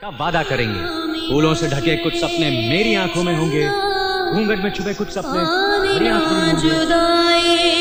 का वादा करेंगे। फूलों से ढके कुछ सपने मेरी आंखों में होंगे, घूंघट में छुपे कुछ सपने मेरी आंखों में होंगे।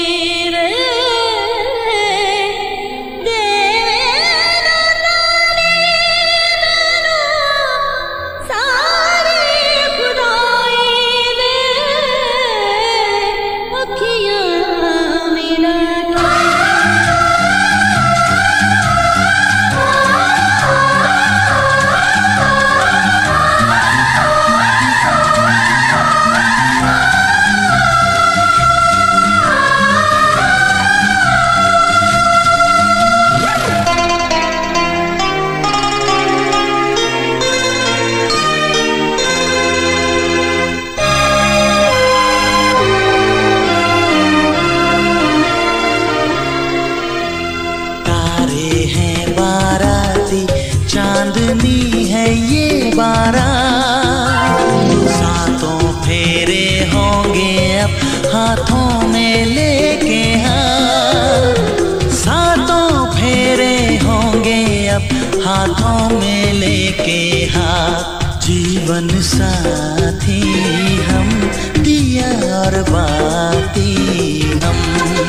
चांदनी है ये बारात, सातों फेरे होंगे अब हाथों में लेके हाथ, सातों फेरे होंगे अब हाथों में लेके हाथ। जीवन साथी हम, दिया और बाती हम।